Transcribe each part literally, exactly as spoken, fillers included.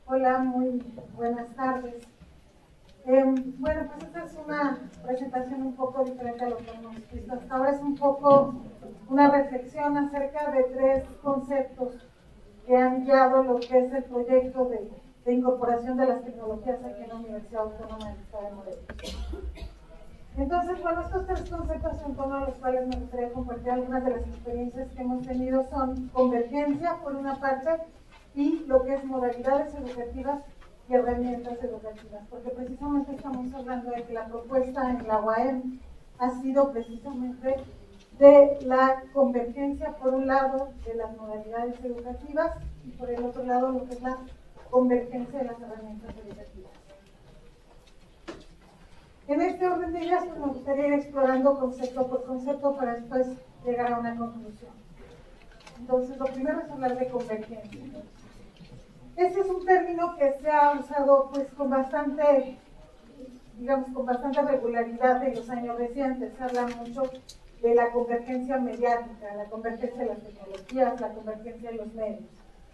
Hola, muy buenas tardes. Eh, bueno, pues esta es una presentación un poco diferente a lo que hemos visto hasta ahora. Es un poco una reflexión acerca de tres conceptos que han guiado lo que es el proyecto de, de incorporación de las tecnologías aquí en la Universidad Autónoma del Estado de Morelos. Entonces, bueno, estos tres conceptos en torno a los cuales me gustaría compartir algunas de las experiencias que hemos tenido son convergencia, por una parte, y lo que es modalidades educativas y herramientas educativas, porque precisamente estamos hablando de que la propuesta en la U A M ha sido precisamente de la convergencia, por un lado, de las modalidades educativas y por el otro lado, lo que es la convergencia de las herramientas educativas. En este orden de ideas, pues me gustaría ir explorando concepto por concepto para después llegar a una conclusión. Entonces, lo primero es hablar de convergencia. Este es un término que se ha usado pues con bastante, digamos, con bastante regularidad en los años recientes. Se habla mucho de la convergencia mediática, la convergencia de las tecnologías, la convergencia de los medios.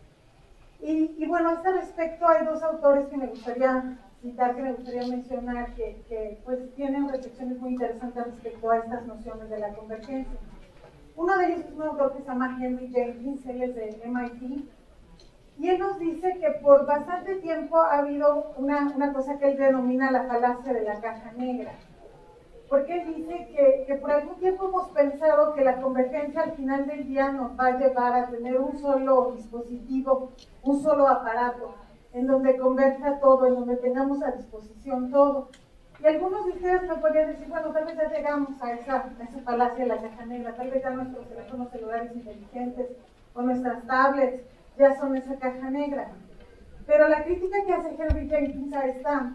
Y, y bueno, a este respecto hay dos autores que me gustaría citar, que me gustaría mencionar, que, que pues tienen reflexiones muy interesantes respecto a estas nociones de la convergencia. Uno de ellos es un autor que se llama Henry Jenkins, él es de M I T, y él nos dice que por bastante tiempo ha habido una, una cosa que él denomina la falacia de la caja negra. Porque él dice que, que por algún tiempo hemos pensado que la convergencia al final del día nos va a llevar a tener un solo dispositivo, un solo aparato, en donde converja todo, en donde tengamos a disposición todo. Y algunos de ustedes me podrían decir, bueno, tal vez ya llegamos a esa, a esa falacia de la caja negra, tal vez ya nuestros teléfonos celulares inteligentes o nuestras tablets ya son esa caja negra. Pero la crítica que hace Henry Jenkins a esta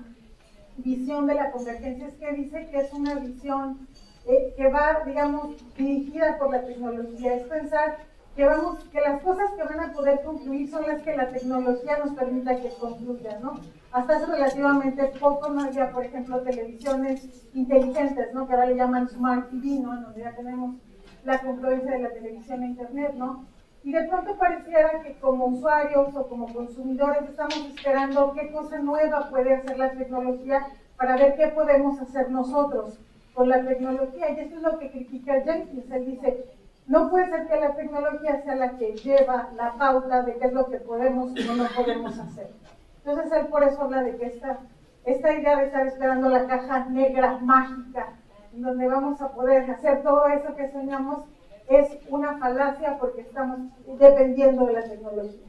visión de la convergencia es que dice que es una visión eh, que va, digamos, dirigida por la tecnología. Es pensar que, vamos, que las cosas que van a poder concluir son las que la tecnología nos permita que concluyan, ¿no? Hasta hace relativamente poco no había, por ejemplo, televisiones inteligentes, ¿no? Que ahora le llaman Smart T V, ¿no? En donde ya tenemos la confluencia de la televisión e internet, ¿no? Y de pronto pareciera que como usuarios o como consumidores estamos esperando qué cosa nueva puede hacer la tecnología para ver qué podemos hacer nosotros con la tecnología. Y eso es lo que critica Jenkins. Él dice, no puede ser que la tecnología sea la que lleva la pauta de qué es lo que podemos o no podemos hacer. Entonces él por eso habla de que esta, esta idea de estar esperando la caja negra mágica, en donde vamos a poder hacer todo eso que soñamos, es una falacia porque estamos dependiendo de la tecnología.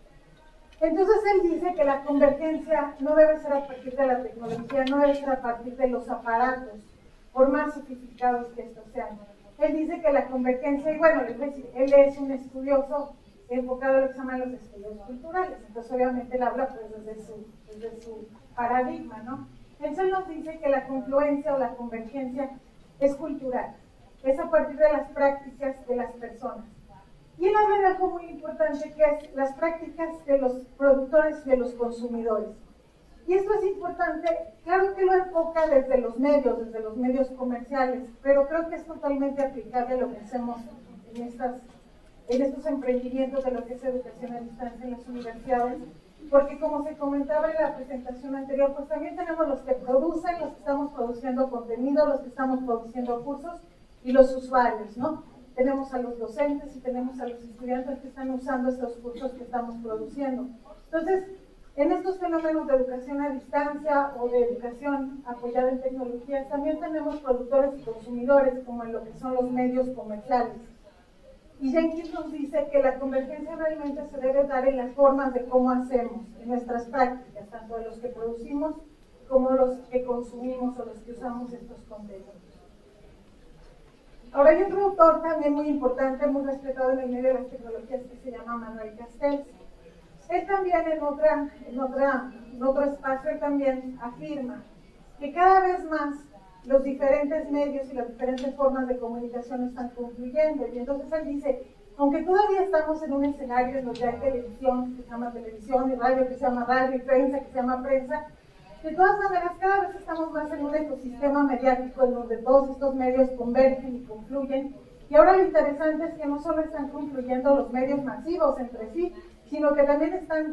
Entonces él dice que la convergencia no debe ser a partir de la tecnología, no debe ser a partir de los aparatos, por más sofisticados que estos sean. Él dice que la convergencia, y bueno, él es un estudioso enfocado a lo que se llaman los estudios culturales, entonces obviamente él habla pues desde su, desde su paradigma, ¿no? Entonces él nos dice que la confluencia o la convergencia es cultural. Es a partir de las prácticas de las personas. Y él habla de algo muy importante que es las prácticas de los productores y de los consumidores. Y esto es importante, claro que lo enfoca desde los medios, desde los medios comerciales, pero creo que es totalmente aplicable a lo que hacemos en, estas, en estos emprendimientos de lo que es educación a distancia en las universidades, porque como se comentaba en la presentación anterior, pues también tenemos los que producen, los que estamos produciendo contenido, los que estamos produciendo cursos, y los usuarios, ¿no? Tenemos a los docentes y tenemos a los estudiantes que están usando estos cursos que estamos produciendo. Entonces, en estos fenómenos de educación a distancia o de educación apoyada en tecnologías, también tenemos productores y consumidores, como en lo que son los medios comerciales. Y Jenkins nos dice que la convergencia realmente se debe dar en las formas de cómo hacemos, en nuestras prácticas, tanto de los que producimos como los que consumimos o los que usamos estos contenidos. Ahora hay otro autor también muy importante, muy respetado en el medio de las tecnologías, que se llama Manuel Castells. Él también en, otra, en, otra, en otro espacio él también afirma que cada vez más los diferentes medios y las diferentes formas de comunicación están confluyendo. Y entonces él dice, aunque todavía estamos en un escenario en donde hay televisión, que se llama televisión, y radio, que se llama radio, y prensa, que se llama prensa, de todas maneras, cada vez estamos más en un ecosistema mediático en donde todos estos medios convergen y confluyen. Y ahora lo interesante es que no solo están confluyendo los medios masivos entre sí, sino que también están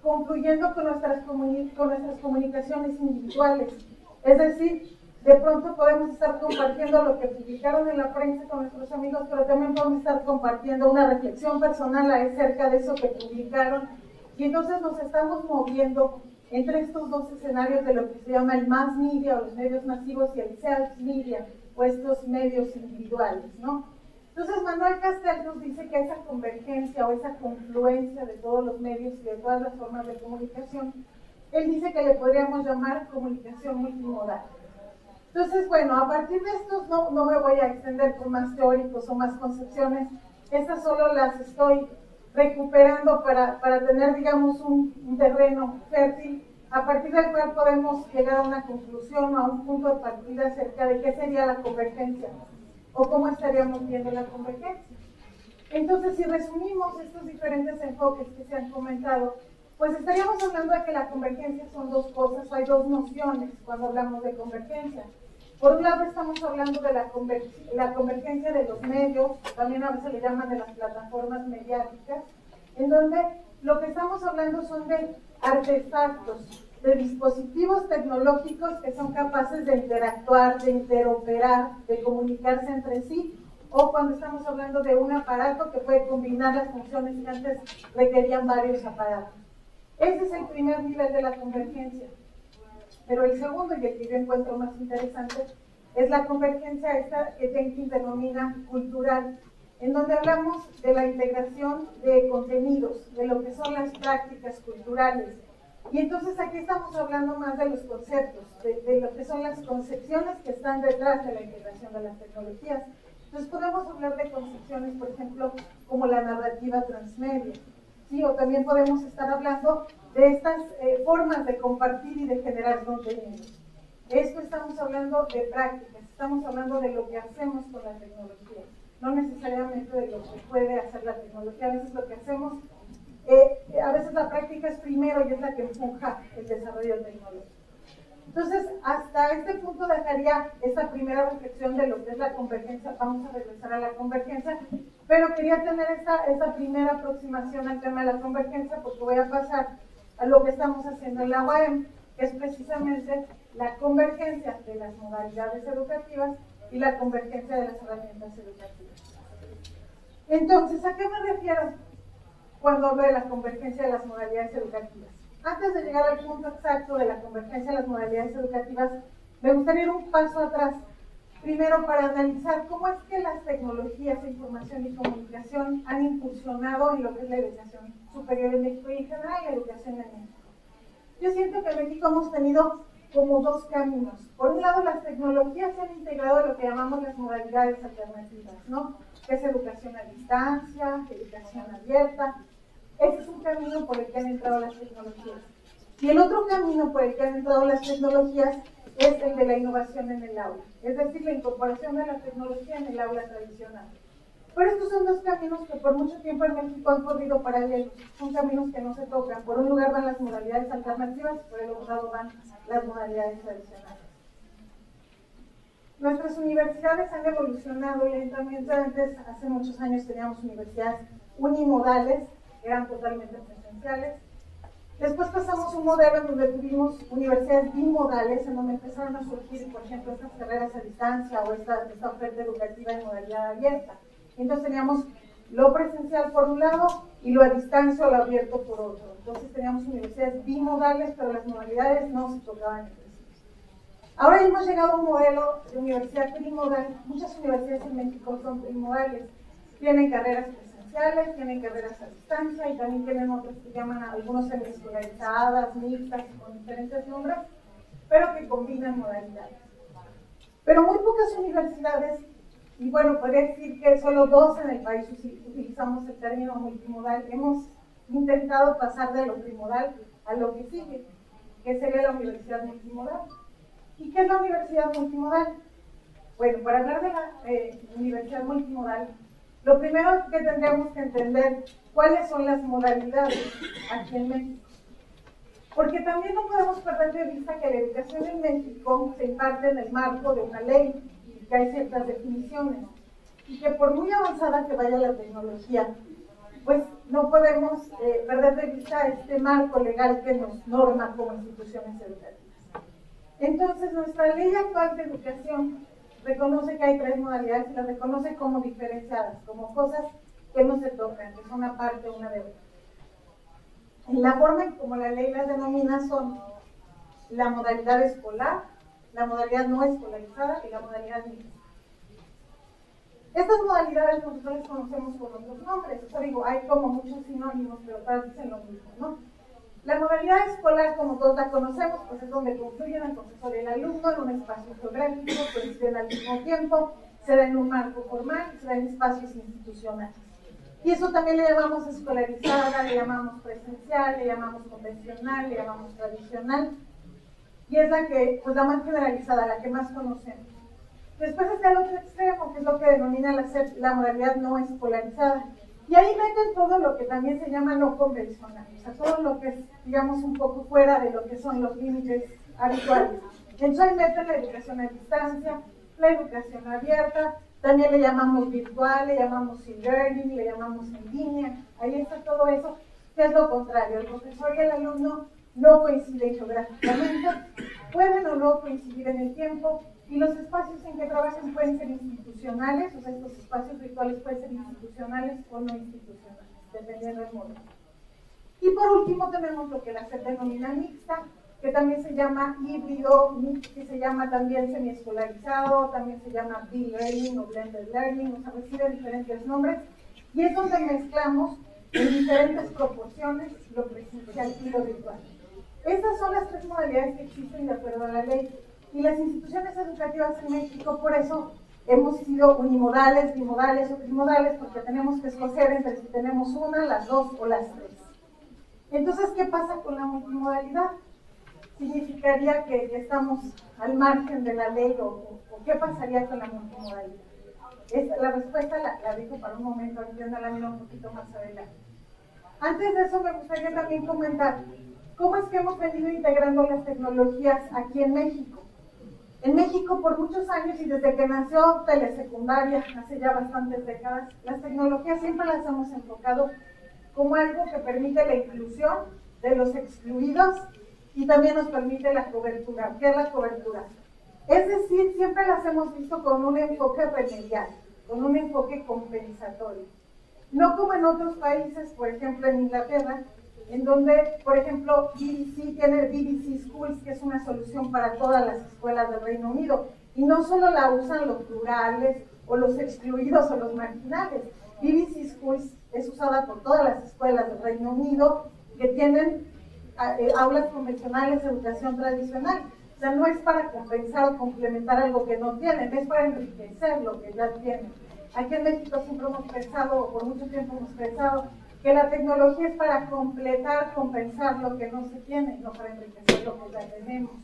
confluyendo con nuestras, comuni con nuestras comunicaciones individuales. Es decir, de pronto podemos estar compartiendo lo que publicaron en la prensa con nuestros amigos, pero también podemos estar compartiendo una reflexión personal acerca de eso que publicaron. Y entonces nos estamos moviendo entre estos dos escenarios de lo que se llama el mass media o los medios masivos y el self media o estos medios individuales, ¿no? Entonces Manuel Castells nos dice que esa convergencia o esa confluencia de todos los medios y de todas las formas de comunicación, él dice que le podríamos llamar comunicación multimodal. Entonces, bueno, a partir de estos no, no me voy a extender por más teóricos o más concepciones, estas solo las estoy recuperando para, para tener, digamos, un, un terreno fértil a partir del cual podemos llegar a una conclusión o a un punto de partida acerca de qué sería la convergencia o cómo estaríamos viendo la convergencia. Entonces, si resumimos estos diferentes enfoques que se han comentado, pues estaríamos hablando de que la convergencia son dos cosas, hay dos nociones cuando hablamos de convergencia. Por un lado estamos hablando de la, conver la convergencia de los medios, también a veces le llaman de las plataformas mediáticas, en donde lo que estamos hablando son de artefactos, de dispositivos tecnológicos que son capaces de interactuar, de interoperar, de comunicarse entre sí, o cuando estamos hablando de un aparato que puede combinar las funciones que antes requerían varios aparatos. Ese es el primer nivel de la convergencia. Pero el segundo, y el que yo encuentro más interesante, es la convergencia esta que Jenkins denomina cultural, en donde hablamos de la integración de contenidos, de lo que son las prácticas culturales. Y entonces aquí estamos hablando más de los conceptos, de, de lo que son las concepciones que están detrás de la integración de las tecnologías. Entonces podemos hablar de concepciones, por ejemplo, como la narrativa transmedia. Sí, o también podemos estar hablando de estas eh, formas de compartir y de generar contenidos. Esto estamos hablando de prácticas, estamos hablando de lo que hacemos con la tecnología, no necesariamente de lo que puede hacer la tecnología. A veces lo que hacemos, eh, a veces la práctica es primero y es la que empuja el desarrollo tecnológico. Entonces, hasta este punto dejaría esta primera reflexión de lo que es la convergencia. Vamos a regresar a la convergencia, pero quería tener esta, esta primera aproximación al tema de la convergencia porque voy a pasar a lo que estamos haciendo en la U A M, que es precisamente la convergencia de las modalidades educativas y la convergencia de las herramientas educativas. Entonces, ¿a qué me refiero cuando hablo de la convergencia de las modalidades educativas? Antes de llegar al punto exacto de la convergencia de las modalidades educativas, me gustaría ir un paso atrás, primero para analizar cómo es que las tecnologías de información y comunicación han incursionado en lo que es la educación superior en México y en general la educación en México. Yo siento que en México hemos tenido como dos caminos. Por un lado, las tecnologías se han integrado en lo que llamamos las modalidades alternativas, ¿no? Que es educación a distancia, educación abierta. Ese es un camino por el que han entrado las tecnologías. Y el otro camino por el que han entrado las tecnologías es el de la innovación en el aula, es decir, la incorporación de la tecnología en el aula tradicional. Pero estos son dos caminos que por mucho tiempo en México han corrido paralelos, son caminos que no se tocan. Por un lugar van las modalidades alternativas, por el otro lado van las modalidades tradicionales. Nuestras universidades han evolucionado lentamente. Antes, hace muchos años, teníamos universidades unimodales, eran totalmente presenciales. Después pasamos a un modelo en donde tuvimos universidades bimodales, en donde empezaron a surgir, por ejemplo, estas carreras a distancia o esta, esta oferta educativa en modalidad abierta. Entonces teníamos lo presencial por un lado y lo a distancia o lo abierto por otro. Entonces teníamos universidades bimodales, pero las modalidades no se tocaban entre sí. Ahora hemos llegado a un modelo de universidad trimodal. Muchas universidades en México son trimodales. Tienen carreras presenciales, tienen carreras a distancia y también tienen otras que llaman a algunos semiescolarizadas, mixtas, con diferentes nombres, pero que combinan modalidades. Pero muy pocas universidades, y bueno, podría decir que solo dos en el país utilizamos el término multimodal, hemos intentado pasar de lo trimodal a lo que sigue, que sería la universidad multimodal. ¿Y qué es la universidad multimodal? Bueno, para hablar de la eh, universidad multimodal, lo primero que tendríamos que entender cuáles son las modalidades aquí en México. Porque también no podemos perder de vista que la educación en México se imparte en el marco de una ley y que hay ciertas definiciones. Y que por muy avanzada que vaya la tecnología, pues no podemos eh, perder de vista este marco legal que nos norma como instituciones educativas. Entonces, nuestra ley actual de educación reconoce que hay tres modalidades y las reconoce como diferenciadas, como cosas que no se tocan, que son aparte una de otra. En la forma en como la ley las denomina son la modalidad escolar, la modalidad no escolarizada y la modalidad mixta. Estas modalidades nosotros las conocemos por otros nombres, o sea, digo, hay como muchos sinónimos, pero todas dicen lo mismo, ¿no? La modalidad escolar, como todos la conocemos, pues es donde confluyen el profesor y el alumno en un espacio geográfico, coinciden al mismo tiempo, se da en un marco formal, se da en espacios institucionales. Y eso también le llamamos escolarizada, le llamamos presencial, le llamamos convencional, le llamamos tradicional, y es la que, pues la más generalizada, la que más conocemos. Después está el otro extremo, que es lo que denomina la, la modalidad no escolarizada. Y ahí meten todo lo que también se llama no convencional, o sea, todo lo que es, digamos, un poco fuera de lo que son los límites habituales. Entonces ahí meten la educación a distancia, la educación abierta, también le llamamos virtual, le llamamos e-learning, le llamamos en línea, ahí está todo eso, que es lo contrario, el profesor y el alumno no coinciden geográficamente, pueden o no coincidir en el tiempo, y los espacios en que trabajan pueden ser institucionales, o sea, estos espacios virtuales pueden ser institucionales o no institucionales, dependiendo del modelo. Y por último tenemos lo que la SEP denomina mixta, que también se llama híbrido, que se llama también semiescolarizado, también se llama B-Learning o Blended Learning, o sea, recibe diferentes nombres, y es donde mezclamos en diferentes proporciones lo presencial y lo virtual. Estas son las tres modalidades que existen de acuerdo a la ley. Y las instituciones educativas en México, por eso, hemos sido unimodales, bimodales o trimodales, porque tenemos que escoger entre si tenemos una, las dos o las tres. Entonces, ¿qué pasa con la multimodalidad? ¿Significaría que, que estamos al margen de la ley o, o, o qué pasaría con la multimodalidad? Esta, la respuesta la, la dejo para un momento, entiendo la mira un poquito más adelante. Antes de eso, me gustaría también comentar cómo es que hemos venido integrando las tecnologías aquí en México. En México, por muchos años y desde que nació telesecundaria, hace ya bastantes décadas, las tecnologías siempre las hemos enfocado como algo que permite la inclusión de los excluidos y también nos permite la cobertura. ¿Qué es la cobertura? Es decir, siempre las hemos visto con un enfoque remedial, con un enfoque compensatorio. No como en otros países, por ejemplo en Inglaterra, en donde, por ejemplo, B B C tiene B B C Schools, que es una solución para todas las escuelas del Reino Unido, y no solo la usan los plurales, o los excluidos, o los marginales. B B C Schools es usada por todas las escuelas del Reino Unido que tienen eh, aulas convencionales, educación tradicional. O sea, no es para compensar o complementar algo que no tienen, es para enriquecer lo que ya tienen. Aquí en México siempre hemos pensado, o por mucho tiempo hemos pensado, que la tecnología es para completar, compensar lo que no se tiene, no para enriquecer lo que ya tenemos.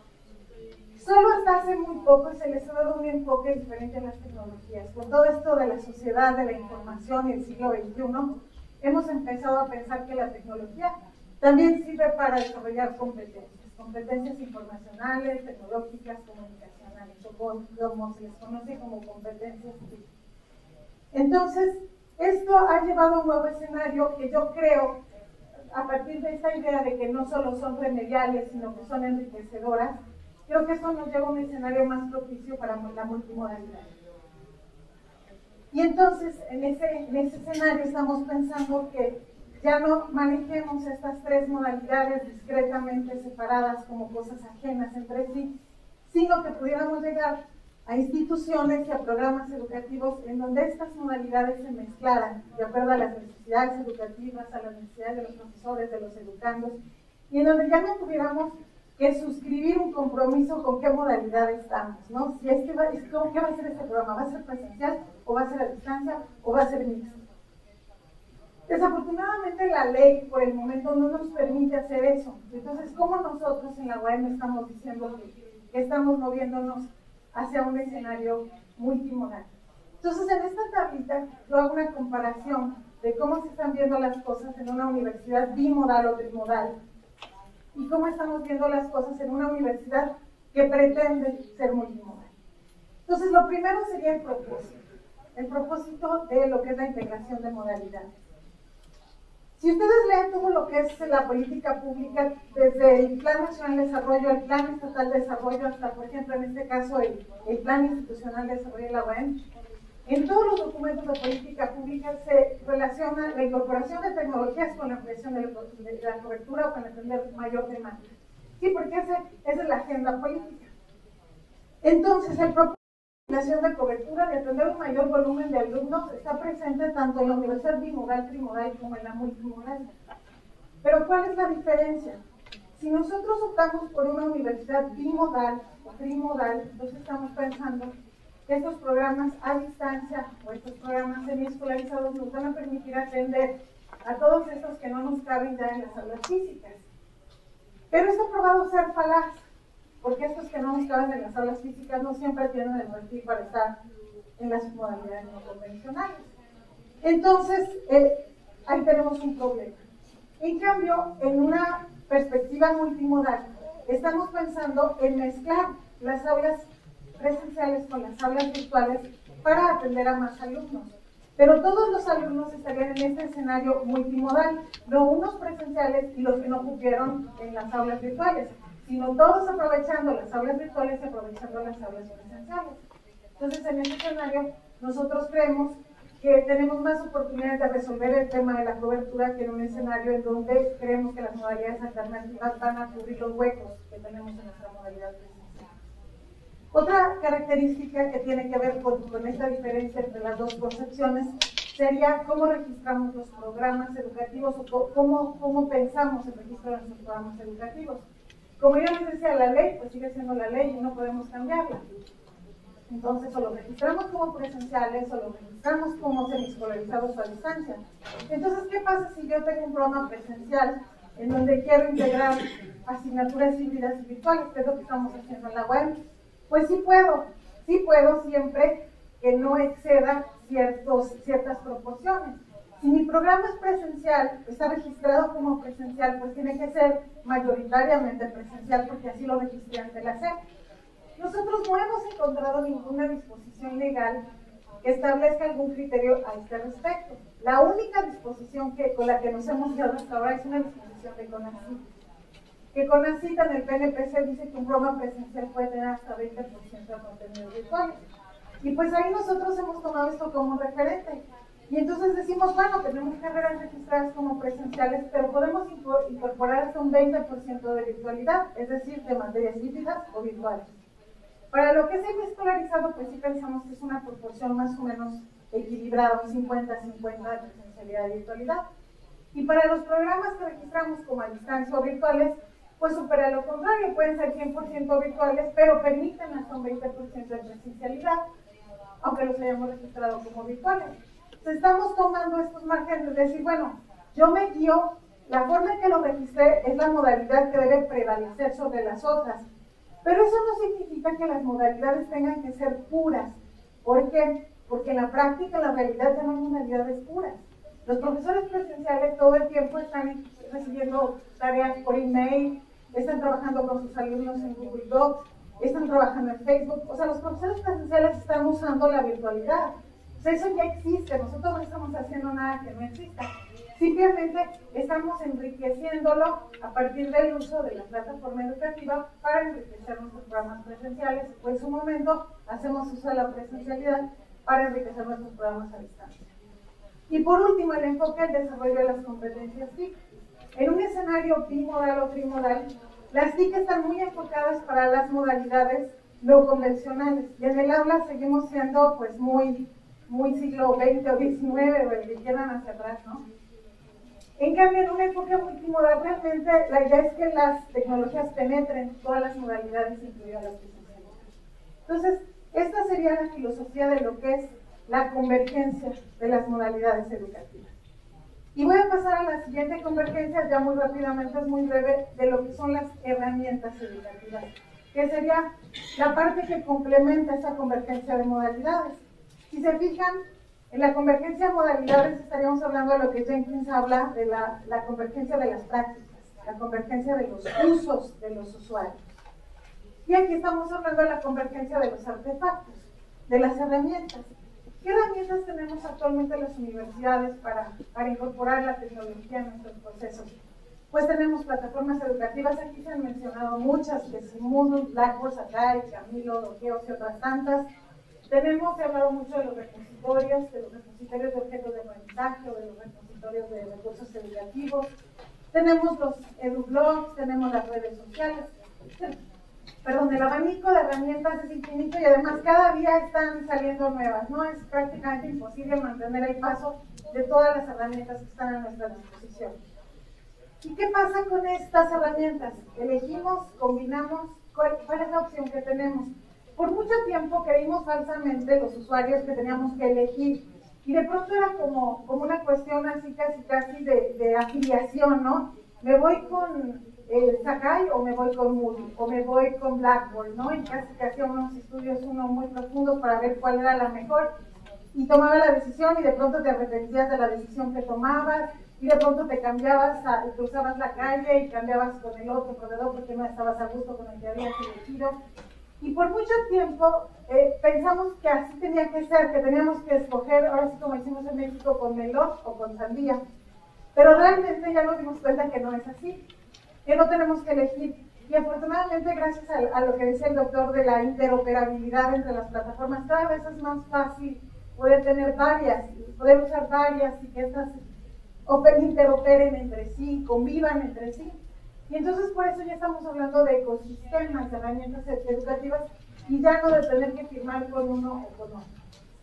Solo hasta hace muy poco se les ha dado un enfoque diferente a las tecnologías. Con todo esto de la sociedad, de la información y el siglo veintiuno, hemos empezado a pensar que la tecnología también sirve para desarrollar competencias, competencias informacionales, tecnológicas, comunicacionales, o como se les conoce como competencias. Entonces, esto ha llevado a un nuevo escenario que yo creo, a partir de esta idea de que no solo son remediales, sino que son enriquecedoras, creo que esto nos lleva a un escenario más propicio para la multimodalidad. Y entonces, en ese, en ese escenario estamos pensando que ya no manejemos estas tres modalidades discretamente separadas como cosas ajenas entre sí, sino que pudiéramos llegar a instituciones y a programas educativos en donde estas modalidades se mezclaran de acuerdo a las necesidades educativas, a las necesidades de los profesores, de los educandos, y en donde ya no tuviéramos que suscribir un compromiso con qué modalidad estamos, ¿no? Si es que va, es, ¿cómo, ¿qué va a ser este programa? ¿Va a ser presencial o va a ser a distancia o va a ser mixto? Desafortunadamente la ley por el momento no nos permite hacer eso. Entonces, ¿cómo nosotros en la U A M estamos diciendo que, que estamos moviéndonos hacia un escenario multimodal? Entonces, en esta tablita yo hago una comparación de cómo se están viendo las cosas en una universidad bimodal o trimodal y cómo estamos viendo las cosas en una universidad que pretende ser multimodal. Entonces, lo primero sería el propósito, el propósito de lo que es la integración de modalidades. Si ustedes leen todo lo que es la política pública, desde el Plan Nacional de Desarrollo, el Plan Estatal de Desarrollo, hasta, por ejemplo, en este caso, el, el Plan Institucional de Desarrollo de la U A M, en todos los documentos de política pública se relaciona la incorporación de tecnologías con la ampliación de la, de la cobertura o con atender mayor demanda. Sí, porque esa, esa es la agenda política. Entonces, el propósito de la ampliación de cobertura, de atender un mayor volumen de alumnos, está presente tanto en la universidad bimodal, trimodal, como en la multimodal. Pero, ¿cuál es la diferencia? Si nosotros optamos por una universidad bimodal o trimodal, entonces estamos pensando que estos programas a distancia o estos programas semiescolarizados nos van a permitir atender a todos estos que no nos caben ya en las aulas físicas. Pero esto ha probado ser falaz, porque estos que no nos caben en las aulas físicas no siempre tienen el perfil para estar en las modalidades no convencionales. Entonces, eh, ahí tenemos un problema. En cambio, en una perspectiva multimodal, estamos pensando en mezclar las aulas presenciales con las aulas virtuales para atender a más alumnos. Pero todos los alumnos estarían en este escenario multimodal, no unos presenciales y los que no cupieron en las aulas virtuales, sino todos aprovechando las aulas virtuales y aprovechando las aulas presenciales. Entonces, en este escenario, nosotros creemos que tenemos más oportunidades de resolver el tema de la cobertura que en un escenario en donde creemos que las modalidades alternativas van a cubrir los huecos que tenemos en nuestra modalidad presencial. Otra característica que tiene que ver con, con esta diferencia entre las dos concepciones sería cómo registramos los programas educativos o cómo, cómo pensamos el registro de nuestros programas educativos. Como yo les decía, la ley pues sigue siendo la ley y no podemos cambiarla. Entonces, o lo registramos como presenciales o lo registramos como semiescolarizados a distancia. Entonces, ¿qué pasa si yo tengo un programa presencial en donde quiero integrar asignaturas híbridas y virtuales, que es lo que estamos haciendo en la web? Pues sí puedo, sí puedo siempre que no exceda ciertos, ciertas proporciones. Si mi programa es presencial, está registrado como presencial, pues tiene que ser mayoritariamente presencial porque así lo registré ante la S E P. Nosotros no hemos encontrado ninguna disposición legal que establezca algún criterio a este respecto. La única disposición que, con la que nos hemos quedado hasta ahora es una disposición de CONACYT. Que CONACYT en el P N P C dice que un programa presencial puede tener hasta veinte por ciento de contenidos virtuales. Y pues ahí nosotros hemos tomado esto como un referente. Y entonces decimos, bueno, tenemos carreras registradas como presenciales, pero podemos incorporar hasta un veinte por ciento de virtualidad, es decir, de materias híbridas o virtuales. Para lo que es semiescolarizado, pues sí pensamos que es una proporción más o menos equilibrada, un cincuenta a cincuenta de presencialidad y virtualidad. Y para los programas que registramos como a distancia o virtuales, pues supera lo contrario, pueden ser cien por ciento virtuales, pero permiten hasta un veinte por ciento de presencialidad, aunque los hayamos registrado como virtuales. Entonces estamos tomando estos márgenes de decir, bueno, yo me guío, la forma en que lo registré es la modalidad que debe prevalecer sobre las otras. Pero eso no significa que las modalidades tengan que ser puras. ¿Por qué? Porque en la práctica, en la realidad, ya no hay modalidades puras. Los profesores presenciales todo el tiempo están recibiendo tareas por email, están trabajando con sus alumnos en Google Docs, están trabajando en Facebook. O sea, los profesores presenciales están usando la virtualidad. O sea, eso ya existe. Nosotros no estamos haciendo nada que no exista. Simplemente estamos enriqueciéndolo a partir del uso de la plataforma educativa para enriquecer nuestros programas presenciales. O en su momento hacemos uso de la presencialidad para enriquecer nuestros programas a distancia. Y por último, el enfoque del desarrollo de las competencias T I C. En un escenario bimodal o trimodal, las T I C están muy enfocadas para las modalidades no convencionales. Y en el aula seguimos siendo pues muy, muy siglo veinte o diecinueve o el que quieran hacia atrás, ¿no? En cambio, en un enfoque multimodal, realmente la idea es que las tecnologías penetren todas las modalidades, incluidas las presenciales. Entonces, esta sería la filosofía de lo que es la convergencia de las modalidades educativas. Y voy a pasar a la siguiente convergencia, ya muy rápidamente, es muy breve, de lo que son las herramientas educativas, que sería la parte que complementa esa convergencia de modalidades. Si se fijan, en la convergencia de modalidades estaríamos hablando de lo que Jenkins habla de la, la convergencia de las prácticas, la convergencia de los usos de los usuarios. Y aquí estamos hablando de la convergencia de los artefactos, de las herramientas. ¿Qué herramientas tenemos actualmente en las universidades para, para incorporar la tecnología en nuestros procesos? Pues tenemos plataformas educativas, aquí se han mencionado muchas, que es Moodle, Blackboard, Sakai, Camilo, Dogeos y otras tantas. Tenemos, he hablado mucho de los repositorios, de los repositorios de objetos de aprendizaje o de los repositorios de recursos educativos. Tenemos los edublogs, tenemos las redes sociales. Perdón, el abanico de herramientas es infinito y además cada día están saliendo nuevas, ¿no? Es prácticamente imposible mantener el paso de todas las herramientas que están a nuestra disposición. ¿Y qué pasa con estas herramientas? Elegimos, combinamos, ¿cuál, cuál es la opción que tenemos? Por mucho tiempo creímos falsamente los usuarios que teníamos que elegir y de pronto era como, como una cuestión así casi casi de, de afiliación, ¿no? Me voy con eh, Sakai o me voy con Moodle o me voy con Blackboard, ¿no? Y casi que hacía unos estudios uno muy profundos para ver cuál era la mejor y tomaba la decisión y de pronto te arrepentías de la decisión que tomabas y de pronto te cambiabas, a, cruzabas la calle y cambiabas con el otro corredor porque no estabas a gusto con el que habías elegido. Y por mucho tiempo eh, pensamos que así tenía que ser, que teníamos que escoger, ahora sí como decimos en México, con melón o con sandía. Pero realmente ya nos dimos cuenta que no es así, que no tenemos que elegir. Y afortunadamente, gracias a, a lo que decía el doctor de la interoperabilidad entre las plataformas, cada vez es más fácil poder tener varias, poder usar varias y que estas interoperen entre sí, convivan entre sí. Y entonces por eso ya estamos hablando de ecosistemas, de herramientas educativas y ya no de tener que firmar con uno o con otro.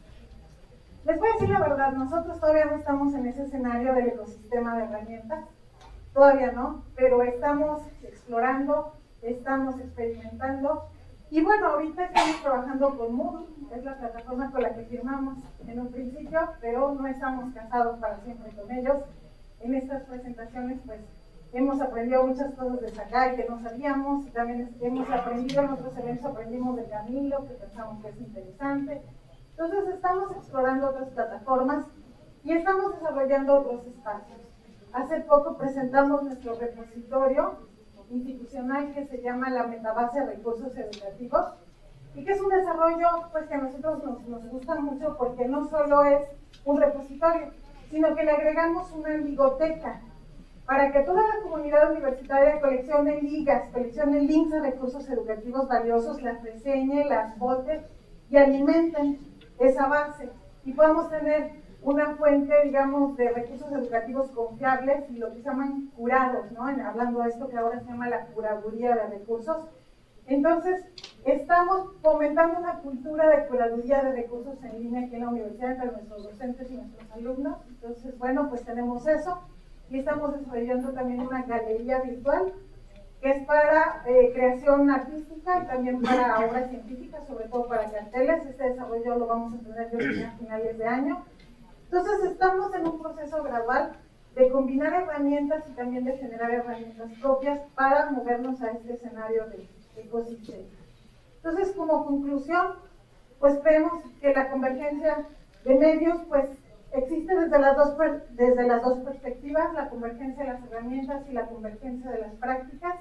Les voy a decir la verdad, nosotros todavía no estamos en ese escenario del ecosistema de herramientas, todavía no, pero estamos explorando, estamos experimentando y bueno, ahorita estamos trabajando con Moodle, es la plataforma con la que firmamos en un principio, pero no estamos casados para siempre con ellos. En estas presentaciones pues hemos aprendido muchas cosas de Sakai que no sabíamos y también hemos aprendido, en otros eventos aprendimos de Camilo, que pensamos que es interesante. Entonces estamos explorando otras plataformas y estamos desarrollando otros espacios. Hace poco presentamos nuestro repositorio institucional que se llama la Metabase de Recursos Educativos y que es un desarrollo pues, que a nosotros nos, nos gusta mucho porque no solo es un repositorio, sino que le agregamos una biblioteca para que toda la comunidad universitaria coleccione ligas, coleccione links a recursos educativos valiosos, las reseñe, las vote y alimenten esa base y podamos tener una fuente, digamos, de recursos educativos confiables y lo que se llaman curados, ¿no? Hablando de esto que ahora se llama la curaduría de recursos. Entonces, estamos fomentando una cultura de curaduría de recursos en línea aquí en la universidad entre nuestros docentes y nuestros alumnos. Entonces, bueno, pues tenemos eso y estamos desarrollando también una galería virtual que es para eh, creación artística y también para obras científicas, sobre todo para carteles. Este desarrollo lo vamos a tener yo creo, a finales de año. Entonces estamos en un proceso gradual de combinar herramientas y también de generar herramientas propias para movernos a este escenario de ecosistema. Entonces, como conclusión, pues vemos que la convergencia de medios pues existe desde las dos, desde las dos perspectivas, la convergencia de las herramientas y la convergencia de las prácticas,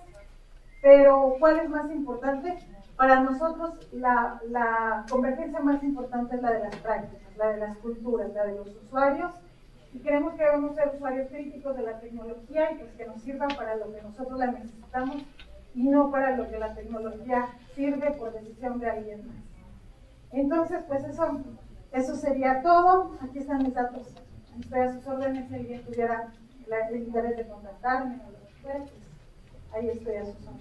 pero ¿cuál es más importante? Para nosotros la, la convergencia más importante es la de las prácticas, la de las culturas, la de los usuarios, y creemos que debemos ser usuarios críticos de la tecnología y pues que nos sirva para lo que nosotros la necesitamos y no para lo que la tecnología sirve por decisión de alguien más. Entonces, pues eso, eso sería todo. Aquí están mis datos. Estoy a sus órdenes si alguien tuviera la, el interés de contactarme o lo que fuera, pues ahí estoy a sus órdenes.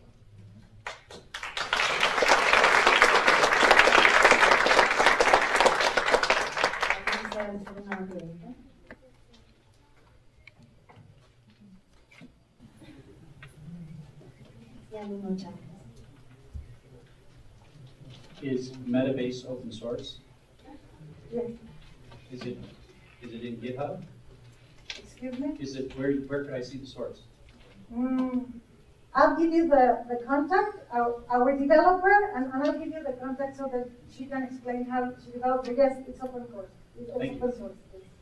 Is Metabase open source? Yes. Is it is it in GitHub? Excuse me? Is it where where could I see the source? Mm, I'll give you the, the contact, our, our developer, and, and I'll give you the contact so that she can explain how she developed it. Yes, it's open source. It's Thank open you. source.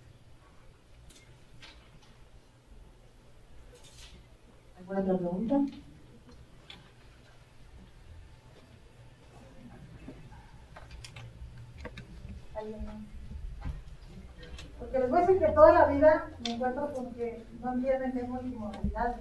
¿Alguna otra pregunta? ¿Alguien más? Porque les voy a decir que toda la vida me encuentro con que no entienden que es multimodalidad.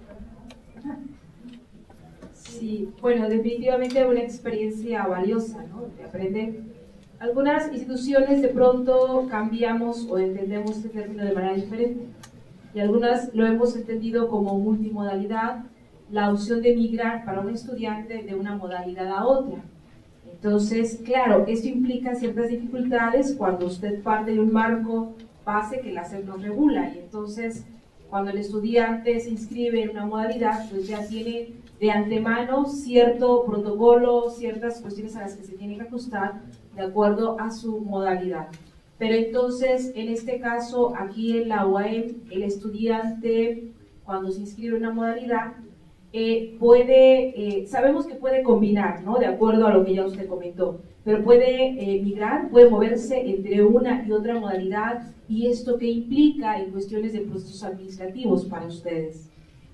Sí, bueno, definitivamente una experiencia valiosa, ¿no? De aprender. Algunas instituciones de pronto cambiamos o entendemos este término de manera diferente y algunas lo hemos entendido como multimodalidad, la opción de migrar para un estudiante de una modalidad a otra. Entonces, claro, esto implica ciertas dificultades cuando usted parte de un marco base que la SEP nos regula y entonces cuando el estudiante se inscribe en una modalidad, pues ya tiene de antemano cierto protocolo, ciertas cuestiones a las que se tiene que ajustar de acuerdo a su modalidad. Pero entonces, en este caso, aquí en la U A M, el estudiante, cuando se inscribe en una modalidad, eh, puede, eh, sabemos que puede combinar, ¿no? De acuerdo a lo que ya usted comentó, pero puede eh, migrar, puede moverse entre una y otra modalidad, y esto qué implica en cuestiones de procesos administrativos para ustedes.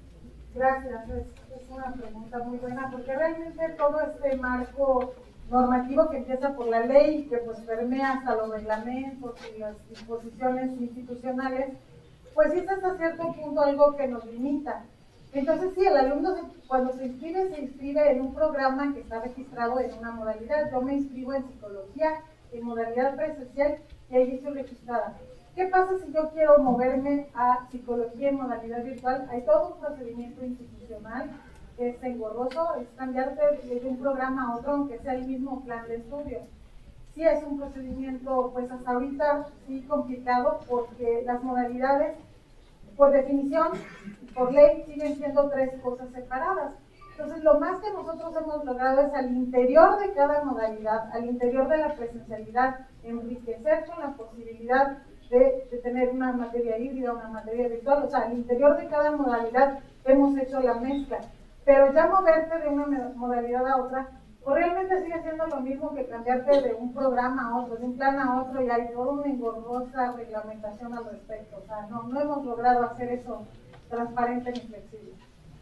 Gracias, es, es una pregunta muy buena, porque realmente todo este marco normativo que empieza por la ley, que pues permea hasta los reglamentos y las disposiciones institucionales, pues sí es hasta cierto punto algo que nos limita. Entonces sí, el alumno se, cuando se inscribe, se inscribe en un programa que está registrado en una modalidad. Yo me inscribo en psicología, en modalidad presencial, y ahí estoy registrada. ¿Qué pasa si yo quiero moverme a psicología en modalidad virtual? Hay todo un procedimiento institucional, es engorroso, es cambiarte de un programa a otro, aunque sea el mismo plan de estudio. Sí es un procedimiento, pues hasta ahorita sí complicado, porque las modalidades, por definición, por ley, siguen siendo tres cosas separadas. Entonces, lo más que nosotros hemos logrado es al interior de cada modalidad, al interior de la presencialidad, enriquecer con la posibilidad de, de tener una materia híbrida, una materia virtual. O sea, al interior de cada modalidad hemos hecho la mezcla. Pero ya moverte de una modalidad a otra, pues realmente sigue siendo lo mismo que cambiarte de un programa a otro, de un plan a otro, y hay toda una engorrosa reglamentación al respecto. O sea, no, no hemos logrado hacer eso transparente ni flexible.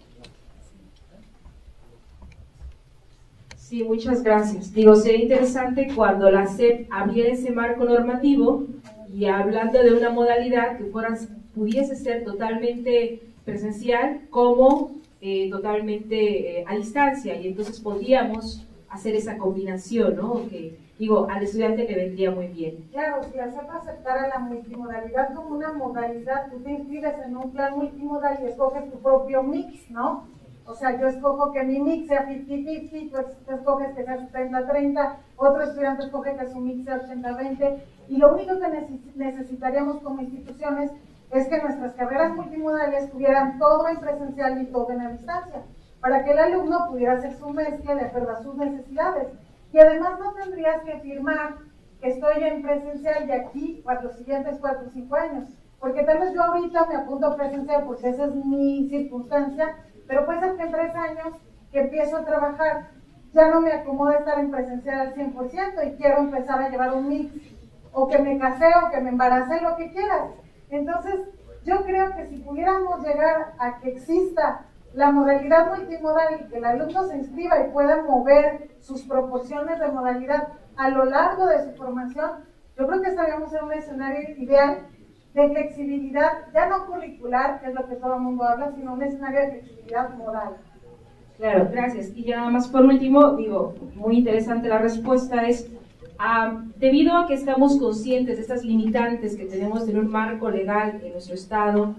Sí, muchas gracias. Digo, sería interesante cuando la SEP abriera ese marco normativo y hablando de una modalidad que fuera, pudiese ser totalmente presencial como eh, totalmente eh, a distancia, y entonces podríamos hacer esa combinación, ¿no? Que, digo, al estudiante le vendría muy bien. Claro, si la SEP aceptara la multimodalidad como una modalidad, tú te inscribes en un plan multimodal y escoges tu propio mix, ¿no? O sea, yo escojo que mi mix sea cincuenta cincuenta, tú, tú escoges que sea setenta treinta, otro estudiante escoge que su mix sea ochenta veinte, y lo único que necesitaríamos como instituciones es que nuestras carreras multimodales tuvieran todo en presencial y todo en la distancia, para que el alumno pudiera hacer su mezcla de acuerdo a sus necesidades. Y además no tendrías que firmar que estoy en presencial de aquí para los siguientes cuatro o cinco años, porque tal vez yo ahorita me apunto a presencial porque esa es mi circunstancia, pero puede ser que en tres años que empiezo a trabajar ya no me acomoda estar en presencial al cien por ciento y quiero empezar a llevar un mix, o que me casé o que me embaracé, lo que quieras. Entonces, yo creo que si pudiéramos llegar a que exista la modalidad multimodal y que el alumno se inscriba y pueda mover sus proporciones de modalidad a lo largo de su formación, yo creo que estaríamos en un escenario ideal de flexibilidad, ya no curricular, que es lo que todo el mundo habla, sino un escenario de flexibilidad moral. Claro, gracias. Y ya nada más por último, digo, muy interesante la respuesta, es uh, debido a que estamos conscientes de estas limitantes que tenemos en un marco legal en nuestro estado,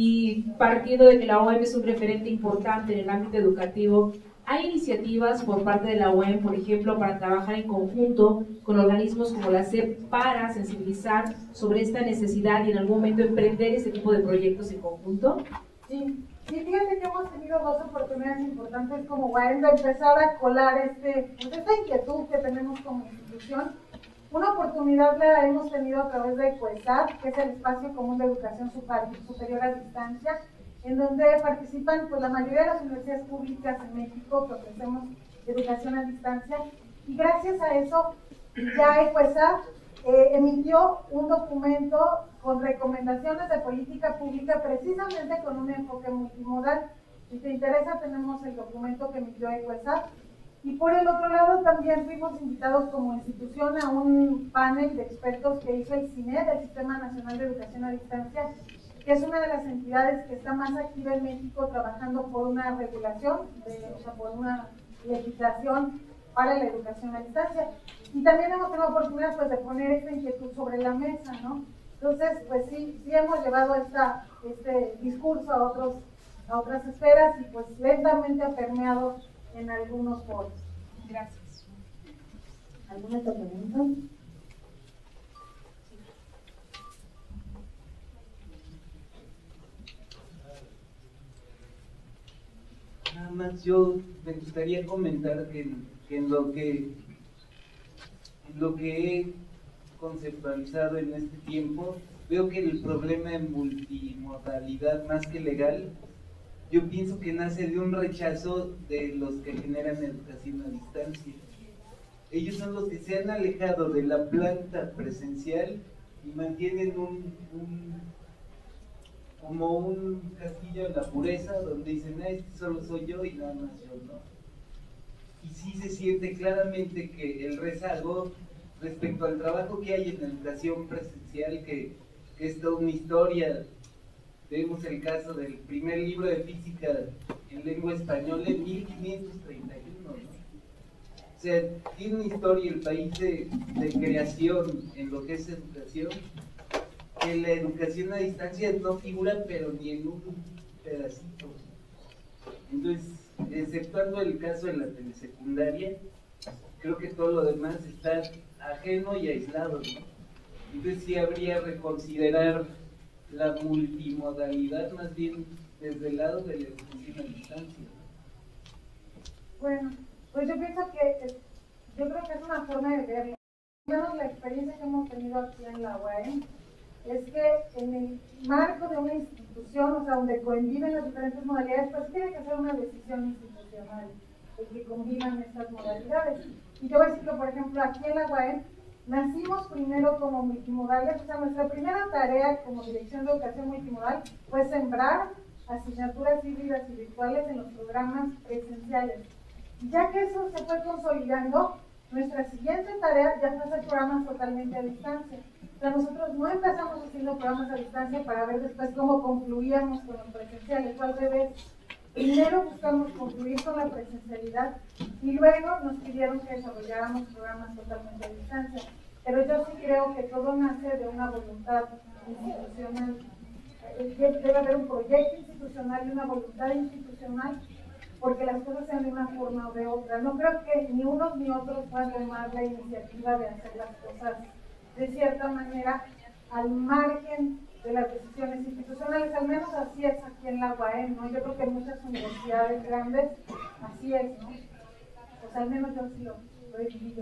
y partiendo de que la U A M es un referente importante en el ámbito educativo, ¿hay iniciativas por parte de la U A M, por ejemplo, para trabajar en conjunto con organismos como la SEP para sensibilizar sobre esta necesidad y en algún momento emprender este tipo de proyectos en conjunto? Sí, sí, fíjate que hemos tenido dos oportunidades importantes como U A M de empezar a colar este, pues esta inquietud que tenemos como institución. Una oportunidad la hemos tenido a través de COESAD, que es el Espacio Común de Educación Superior a Distancia, en donde participan pues, la mayoría de las universidades públicas en México que ofrecemos educación a distancia, y gracias a eso ya COESAD eh, emitió un documento con recomendaciones de política pública precisamente con un enfoque multimodal. Si te interesa, tenemos el documento que emitió COESAD, Y por el otro lado también fuimos invitados como institución a un panel de expertos que hizo el CINED, el Sistema Nacional de Educación a Distancia, que es una de las entidades que está más activa en México trabajando por una regulación, de, o sea, por una legislación para la educación a distancia. Y también hemos tenido la oportunidad pues, de poner esta inquietud sobre la mesa, ¿no? Entonces, pues sí, sí hemos llevado esta, este discurso a, otros, a otras esferas y pues lentamente ha permeado en algunos foros. Gracias. ¿Alguna otra pregunta? Nada más yo me gustaría comentar que en, que en lo que en lo que he conceptualizado en este tiempo, veo que el problema de multimodalidad más que legal, yo pienso que nace de un rechazo de los que generan educación a distancia. Ellos son los que se han alejado de la planta presencial y mantienen un, un como un castillo en la pureza donde dicen, ah, este solo soy yo y nada más yo no. Y sí se siente claramente que el rezago respecto al trabajo que hay en la educación presencial, que, que es toda una historia. Vemos el caso del primer libro de física en lengua española en mil quinientos treinta y uno, ¿no? O sea, tiene una historia el país de, de creación en lo que es educación, que la educación a distancia no figura pero ni en un pedacito. Entonces, exceptuando el caso de la telesecundaria, creo que todo lo demás está ajeno y aislado, ¿no? Entonces sí habría reconsiderar la multimodalidad más bien desde el lado de la educación a distancia. Bueno, pues yo pienso que yo creo que es una forma de verlo. Menos la experiencia que hemos tenido aquí en la U A M es que en el marco de una institución, o sea, donde conviven las diferentes modalidades, pues tiene que ser una decisión institucional de que convivan estas modalidades. Y yo voy a decir que, por ejemplo, aquí en la U A M nacimos primero como multimodales, o sea, nuestra primera tarea como Dirección de Educación Multimodal fue sembrar asignaturas híbridas y virtuales en los programas presenciales. Y ya que eso se fue consolidando, nuestra siguiente tarea ya fue hacer programas totalmente a distancia. O sea, nosotros no empezamos haciendo programas a distancia para ver después cómo concluíamos con los presenciales, fue al revés. Primero buscamos concluir con la presencialidad y luego nos pidieron que desarrolláramos programas totalmente a distancia. Pero yo sí creo que todo nace de una voluntad institucional. Debe haber un proyecto institucional y una voluntad institucional porque las cosas sean de una forma o de otra. No creo que ni unos ni otros puedan tomar la iniciativa de hacer las cosas de cierta manera al margen de las decisiones institucionales, al menos así es aquí en la U A M, ¿no? Yo creo que en muchas universidades grandes así es, ¿no? O sea, al menos yo sí lo, lo he vivido.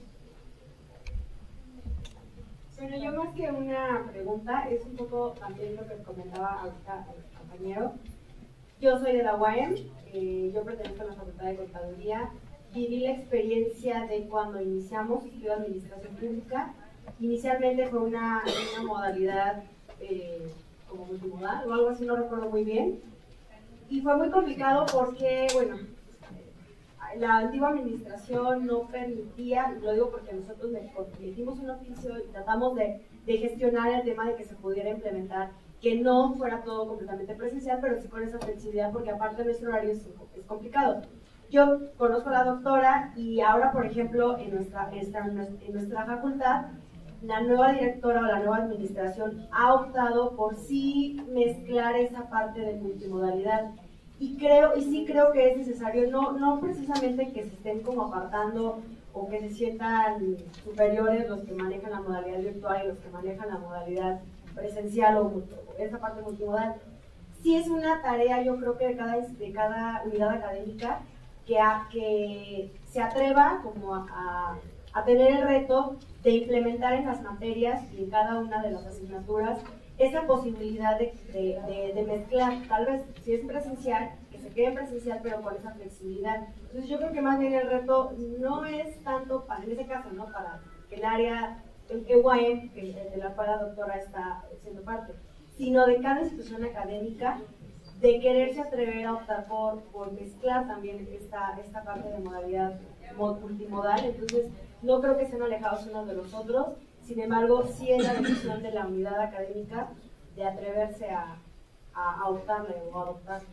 Bueno, yo más que una pregunta, es un poco también lo que comentaba ahorita el compañero. Yo soy de la U A M, eh, yo pertenezco a la Facultad de Contaduría, viví la experiencia de cuando iniciamos estudio de Administración Pública. Inicialmente fue una, una modalidad eh, como multimodal o algo así, no recuerdo muy bien, y fue muy complicado porque, bueno, la antigua administración no permitía, lo digo porque nosotros le hicimos un oficio y tratamos de, de gestionar el tema de que se pudiera implementar, que no fuera todo completamente presencial, pero sí con esa flexibilidad, porque aparte nuestro horario es, es complicado. Yo conozco a la doctora y ahora, por ejemplo, en nuestra, en nuestra facultad, la nueva directora o la nueva administración ha optado por sí mezclar esa parte de multimodalidad. Y creo, y sí creo que es necesario, no, no precisamente que se estén como apartando o que se sientan superiores los que manejan la modalidad virtual y los que manejan la modalidad presencial o esa parte multimodal. Sí es una tarea, yo creo que de cada, de cada unidad académica que, a, que se atreva como a, a, a tener el reto de implementar en las materias y en cada una de las asignaturas esa posibilidad de, de, de, de mezclar, tal vez si es presencial, que se quede presencial, pero con esa flexibilidad. Entonces yo creo que más bien el reto no es tanto, para, en ese caso, ¿no? Para el área, el E U A M, de la cual la doctora está siendo parte, sino de cada institución académica, de quererse atrever a optar por, por mezclar también esta, esta parte de modalidad multimodal. Entonces, no creo que estén alejados unos de los otros, sin embargo, sí es la decisión de la unidad académica de atreverse a, a, a optarle o a adoptarle.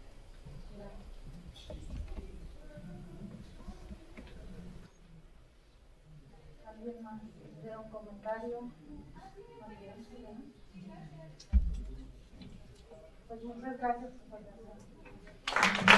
¿Alguien más quiere un comentario? Pues muchas gracias por su atención.